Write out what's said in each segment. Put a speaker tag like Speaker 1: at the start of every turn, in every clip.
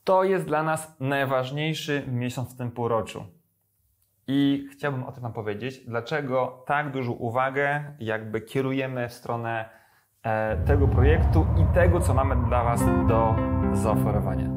Speaker 1: To jest dla nas najważniejszy miesiąc w tym półroczu. I chciałbym o tym Wam powiedzieć, dlaczego tak dużą uwagę jakby kierujemy w stronę tego projektu i tego, co mamy dla Was do zaoferowania.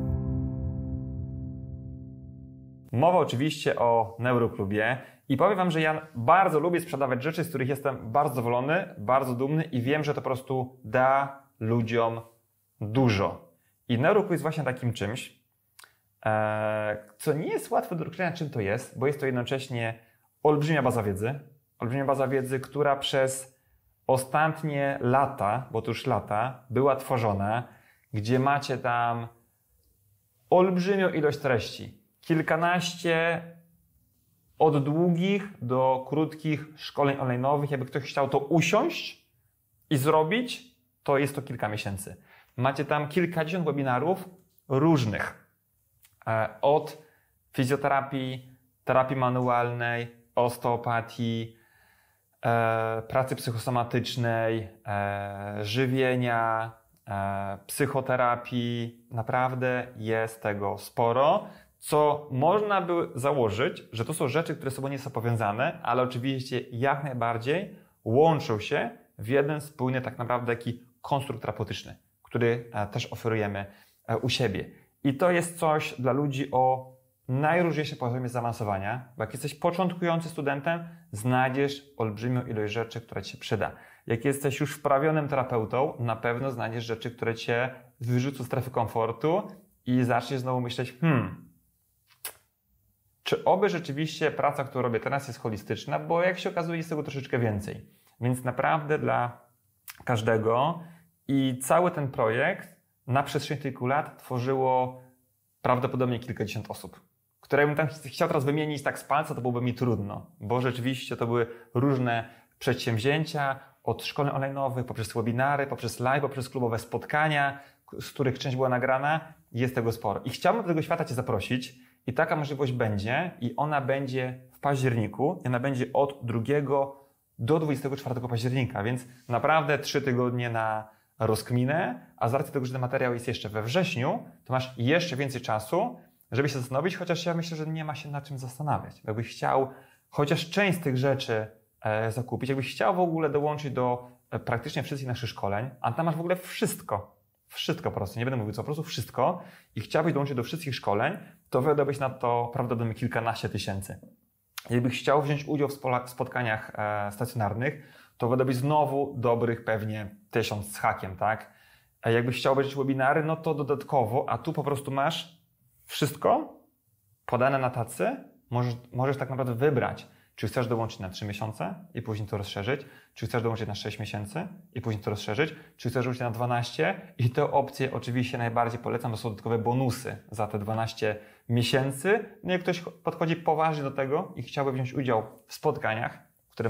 Speaker 1: Mowa oczywiście o Neuroklubie i powiem Wam, że ja bardzo lubię sprzedawać rzeczy, z których jestem bardzo zadowolony, bardzo dumny i wiem, że to po prostu da ludziom dużo. I Neuroklub jest właśnie takim czymś, co nie jest łatwe do określenia, czym to jest, bo jest to jednocześnie olbrzymia baza wiedzy, która przez ostatnie lata, bo to już lata, była tworzona, gdzie macie tam olbrzymią ilość treści. Kilkanaście od długich do krótkich szkoleń online'owych. Jakby ktoś chciał to usiąść i zrobić, to jest to kilka miesięcy. Macie tam kilkadziesiąt webinarów różnych. Od fizjoterapii, terapii manualnej, osteopatii, pracy psychosomatycznej, żywienia, psychoterapii. Naprawdę jest tego sporo, co można by założyć, że to są rzeczy, które sobą nie są powiązane, ale oczywiście jak najbardziej łączą się w jeden spójny tak naprawdę taki konstrukt terapeutyczny, który też oferujemy u siebie. I to jest coś dla ludzi o najróżniejszym poziomie zaawansowania, bo jak jesteś początkującym studentem, znajdziesz olbrzymią ilość rzeczy, która Ci się przyda. Jak jesteś już wprawionym terapeutą, na pewno znajdziesz rzeczy, które Cię wyrzucą z strefy komfortu i zaczniesz znowu myśleć, czy oby rzeczywiście praca, którą robię teraz jest holistyczna, bo jak się okazuje jest tego troszeczkę więcej. Więc naprawdę dla każdego i cały ten projekt na przestrzeni kilku lat tworzyło prawdopodobnie kilkadziesiąt osób, które bym tam chciał teraz wymienić tak z palca, to byłoby mi trudno, bo rzeczywiście to były różne przedsięwzięcia, od szkoleń online'owych, poprzez webinary, poprzez live, poprzez klubowe spotkania, z których część była nagrana, jest tego sporo. I chciałbym do tego świata Cię zaprosić i taka możliwość będzie i ona będzie w październiku i ona będzie od 2 do 24 października, więc naprawdę 3 tygodnie na rozkminę, a z racji tego, że ten materiał jest jeszcze we wrześniu, to masz jeszcze więcej czasu, żeby się zastanowić, chociaż ja myślę, że nie ma się nad czym zastanawiać. Jakbyś chciał chociaż część z tych rzeczy zakupić, jakbyś chciał w ogóle dołączyć do praktycznie wszystkich naszych szkoleń, a tam masz w ogóle wszystko po prostu, nie będę mówił co, po prostu wszystko i chciałbyś dołączyć do wszystkich szkoleń, to wydałbyś na to prawdopodobnie kilkanaście tysięcy. Jakbyś chciał wziąć udział w spotkaniach stacjonarnych, to wydałbyś znowu dobrych pewnie 1000 z hakiem, tak? A jakbyś chciał obejrzeć webinary, no to dodatkowo, a tu po prostu masz wszystko podane na tacy, możesz tak naprawdę wybrać, czy chcesz dołączyć na 3 miesiące i później to rozszerzyć, czy chcesz dołączyć na 6 miesięcy i później to rozszerzyć, czy chcesz dołączyć na 12 i te opcje oczywiście najbardziej polecam, to są dodatkowe bonusy za te 12 miesięcy. No jak ktoś podchodzi poważnie do tego i chciałby wziąć udział w spotkaniach, które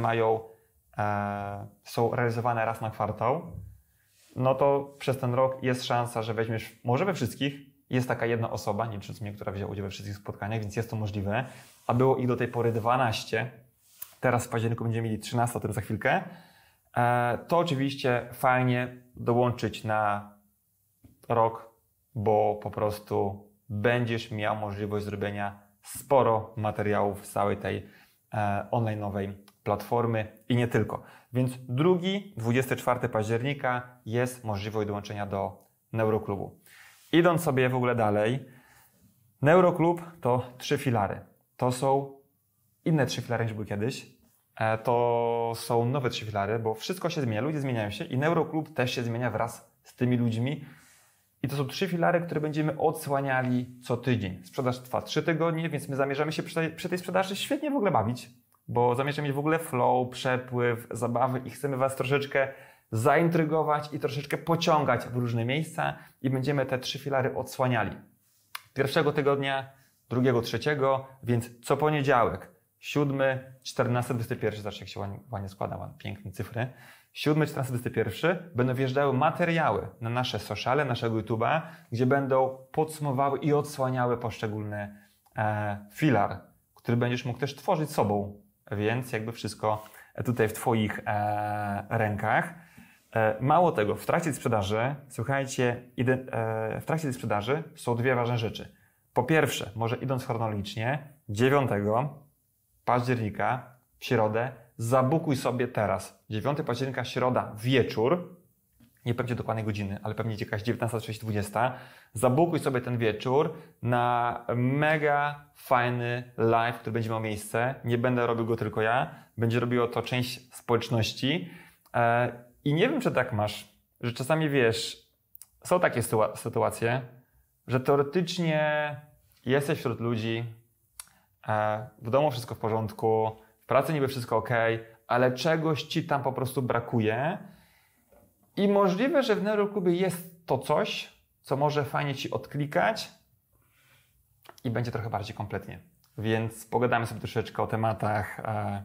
Speaker 1: są realizowane raz na kwartał, no to przez ten rok jest szansa, że weźmiesz może we wszystkich. Jest taka jedna osoba, nie licząc mnie, która wzięła udział we wszystkich spotkaniach, więc jest to możliwe. A było ich do tej pory 12. Teraz w październiku będziemy mieli 13, o tym za chwilkę. To oczywiście fajnie dołączyć na rok, bo po prostu będziesz miał możliwość zrobienia sporo materiałów z całej tej online'owej platformy i nie tylko. Więc 24 października jest możliwość dołączenia do Neuroklubu. Idąc sobie w ogóle dalej, Neuroklub to 3 filary. To są inne 3 filary niż były kiedyś. To są nowe 3 filary, bo wszystko się zmienia, ludzie zmieniają się i Neuroklub też się zmienia wraz z tymi ludźmi. I to są 3 filary, które będziemy odsłaniali co tydzień. Sprzedaż trwa 3 tygodnie, więc my zamierzamy się przy tej sprzedaży świetnie w ogóle bawić, bo zamierzamy mieć w ogóle flow, przepływ, zabawy i chcemy Was troszeczkę zaintrygować i troszeczkę pociągać w różne miejsca i będziemy te 3 filary odsłaniali. Pierwszego tygodnia, drugiego, trzeciego, więc co poniedziałek, 7, 14, 21, zobaczcie jak się ładnie składa, piękne cyfry. 7, 14, 21 będą wjeżdżały materiały na nasze sociale, naszego YouTube'a, gdzie będą podsumowały i odsłaniały poszczególny filar, który będziesz mógł też tworzyć sobą, więc jakby wszystko tutaj w Twoich rękach. Mało tego, w trakcie sprzedaży, słuchajcie, w trakcie tej sprzedaży są dwie ważne rzeczy. Po pierwsze, może idąc chronologicznie, 9 października w środę zabukuj sobie teraz. 9 października, środa, wieczór. Nie pewnie dokładnej godziny, ale pewnie jakaś 19:20. Zabukuj sobie ten wieczór na mega fajny live, który będzie miał miejsce. Nie będę robił go tylko ja. Będzie robiło to część społeczności. I nie wiem, czy tak masz, że czasami wiesz, są takie sytuacje, że teoretycznie jesteś wśród ludzi, w domu wszystko w porządku, w pracy niby wszystko ok, ale czegoś ci tam po prostu brakuje. I możliwe, że w Neuroklubie jest to coś, co może fajnie ci odklikać i będzie trochę bardziej kompletnie. Więc pogadamy sobie troszeczkę o tematach,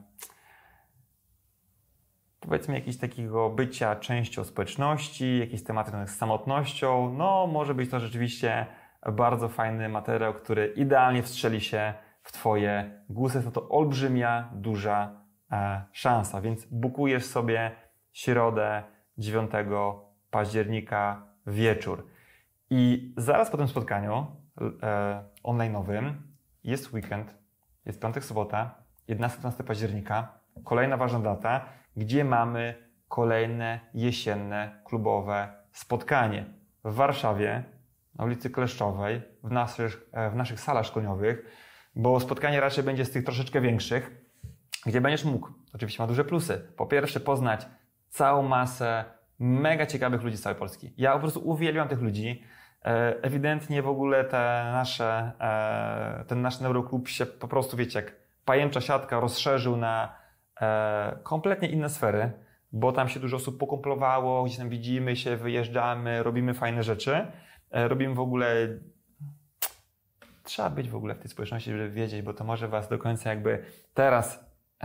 Speaker 1: powiedzmy, jakiegoś takiego bycia częścią społeczności, jakieś tematy związane z samotnością. No, może być to rzeczywiście bardzo fajny materiał, który idealnie wstrzeli się w Twoje gusy. Jest to olbrzymia, duża szansa. Więc bukujesz sobie środę 9 października wieczór. I zaraz po tym spotkaniu online'owym jest weekend, jest piątek, sobota, 11-12 października, kolejna ważna data, gdzie mamy kolejne jesienne klubowe spotkanie w Warszawie, na ulicy Kleszczowej, w naszych salach szkoleniowych, bo spotkanie raczej będzie z tych troszeczkę większych, gdzie będziesz mógł, oczywiście ma duże plusy, po pierwsze poznać całą masę mega ciekawych ludzi z całej Polski. Ja po prostu uwielbiam tych ludzi. Ewidentnie w ogóle ten nasz Neuroklub się po prostu, wiecie, jak pajęcza siatka rozszerzył na kompletnie inne sfery, bo tam się dużo osób pokumplowało, gdzieś tam widzimy się, wyjeżdżamy, robimy fajne rzeczy. Robimy w ogóle... Trzeba być w ogóle w tej społeczności, żeby wiedzieć, bo to może Was do końca jakby teraz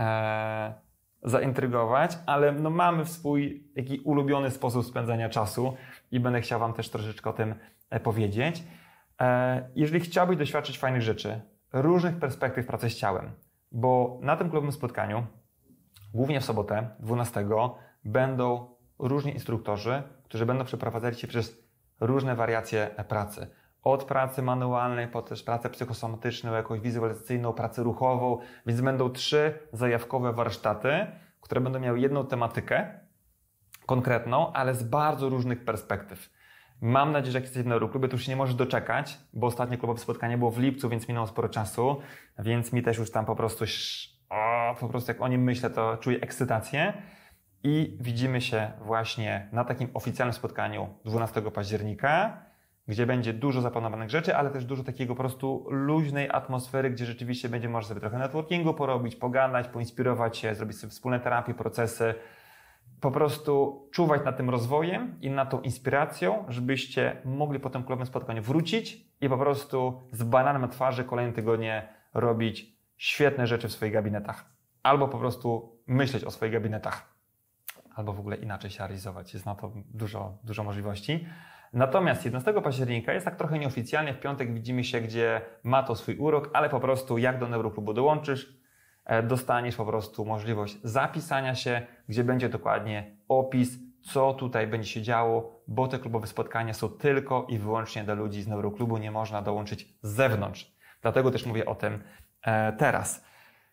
Speaker 1: zaintrygować, ale no mamy swój taki ulubiony sposób spędzania czasu i będę chciał Wam też troszeczkę o tym powiedzieć. Jeżeli chciałbyś doświadczyć fajnych rzeczy, różnych perspektyw pracy z ciałem, bo na tym klubowym spotkaniu, głównie w sobotę, 12, będą różni instruktorzy, którzy będą przeprowadzali Cię przez różne wariacje pracy. Od pracy manualnej, po też pracę psychosomatyczną, jakąś wizualizacyjną, pracę ruchową, więc będą 3 zajawkowe warsztaty, które będą miały jedną tematykę konkretną, ale z bardzo różnych perspektyw. Mam nadzieję, że jak jesteś w Neuroklubie, to już się nie możesz doczekać, bo ostatnie klubowe spotkanie było w lipcu, więc minęło sporo czasu, więc mi też już tam po prostu jak o nim myślę, to czuję ekscytację. I widzimy się właśnie na takim oficjalnym spotkaniu 12 października, gdzie będzie dużo zaplanowanych rzeczy, ale też dużo takiego po prostu luźnej atmosfery, gdzie rzeczywiście będzie można sobie trochę networkingu porobić, pogadać, poinspirować się, zrobić sobie wspólne terapie, procesy, po prostu czuwać nad tym rozwojem i nad tą inspiracją, żebyście mogli po tym klubowym spotkaniu wrócić i po prostu z bananem na twarzy kolejne tygodnie robić świetne rzeczy w swoich gabinetach. Albo po prostu myśleć o swoich gabinetach. Albo w ogóle inaczej się realizować. Jest na to dużo możliwości. Natomiast 11 października jest tak trochę nieoficjalnie, w piątek widzimy się, gdzie ma to swój urok, ale po prostu jak do Neuroklubu dołączysz, dostaniesz po prostu możliwość zapisania się, gdzie będzie dokładnie opis, co tutaj będzie się działo, bo te klubowe spotkania są tylko i wyłącznie dla ludzi z Neuroklubu, nie można dołączyć z zewnątrz. Dlatego też mówię o tym teraz.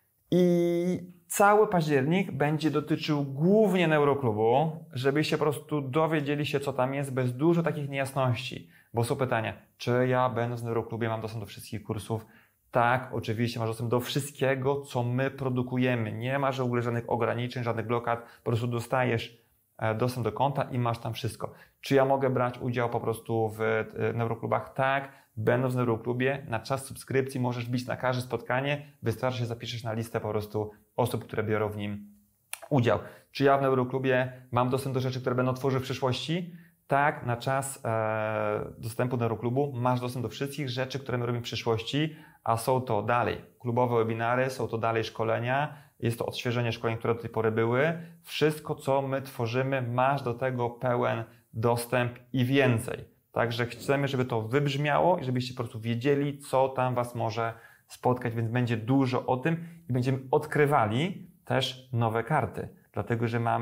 Speaker 1: I cały październik będzie dotyczył głównie Neuroklubu, żebyście po prostu dowiedzieli się, co tam jest, bez dużo takich niejasności. Bo są pytania, czy ja będąc w Neuroklubie mam dostęp do wszystkich kursów? Tak, oczywiście masz dostęp do wszystkiego, co my produkujemy. Nie masz w ogóle żadnych ograniczeń, żadnych blokad. Po prostu dostajesz dostęp do konta i masz tam wszystko. Czy ja mogę brać udział po prostu w Neuroklubach? Tak. Będąc w Neuroklubie, na czas subskrypcji możesz bić na każde spotkanie, wystarczy się zapiszesz na listę po prostu osób, które biorą w nim udział. Czy ja w Neuroklubie mam dostęp do rzeczy, które będą tworzyły w przyszłości? Tak, na czas dostępu do Neuroklubu masz dostęp do wszystkich rzeczy, które my robimy w przyszłości, a są to dalej klubowe webinary, są to dalej szkolenia, jest to odświeżenie szkoleń, które do tej pory były. Wszystko, co my tworzymy, masz do tego pełen dostęp i więcej. Także chcemy, żeby to wybrzmiało i żebyście po prostu wiedzieli, co tam Was może spotkać, więc będzie dużo o tym i będziemy odkrywali też nowe karty, dlatego że mamy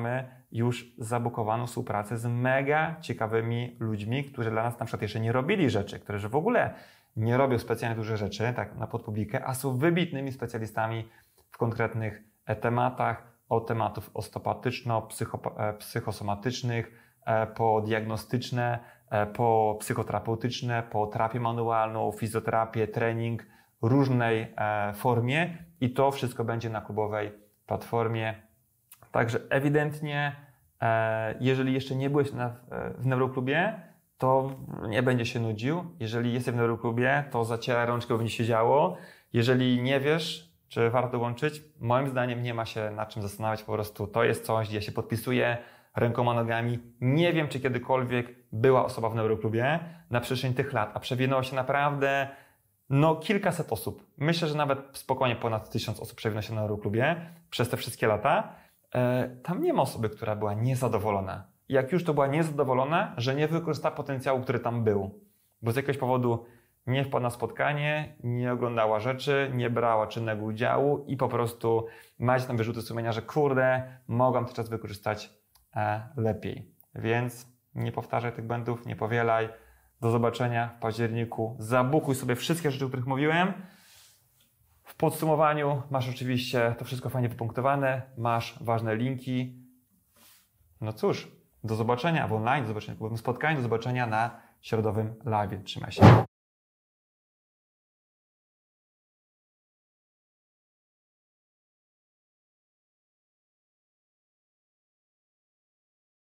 Speaker 1: już zabukowano współpracę z mega ciekawymi ludźmi, którzy dla nas na przykład jeszcze nie robili rzeczy, którzy w ogóle nie robią specjalnie dużo rzeczy, tak na podpublikę, a są wybitnymi specjalistami w konkretnych tematach, od tematów osteopatyczno-psychosomatycznych, po diagnostyczne, po psychoterapeutyczne, po terapię manualną, fizjoterapię, trening w różnej formie i to wszystko będzie na klubowej platformie. Także ewidentnie, jeżeli jeszcze nie byłeś w Neuroklubie, to nie będzie się nudził. Jeżeli jesteś w Neuroklubie, to zacieraj rączkę, bo będzie się działo. Jeżeli nie wiesz, czy warto łączyć, moim zdaniem nie ma się nad czym zastanawiać, po prostu to jest coś, gdzie ja się podpisuję rękoma, nogami. Nie wiem, czy kiedykolwiek była osoba w Neuroklubie na przestrzeni tych lat, a przewinęło się naprawdę kilkaset osób. Myślę, że nawet spokojnie ponad 1000 osób przewinęło się na Neuroklubie przez te wszystkie lata. Tam nie ma osoby, która była niezadowolona. Jak już to była niezadowolona, że nie wykorzystała potencjału, który tam był. Bo z jakiegoś powodu nie wpadła na spotkanie, nie oglądała rzeczy, nie brała czynnego udziału i po prostu macie tam wyrzuty sumienia, że kurde, mogłam ten czas wykorzystać lepiej. Więc nie powtarzaj tych błędów, nie powielaj. Do zobaczenia w październiku. Zabukuj sobie wszystkie rzeczy, o których mówiłem. W podsumowaniu masz oczywiście to wszystko fajnie wypunktowane, masz ważne linki. No cóż, do zobaczenia w online, do zobaczenia w spotkaniu, do zobaczenia na środowym live. Trzymaj się.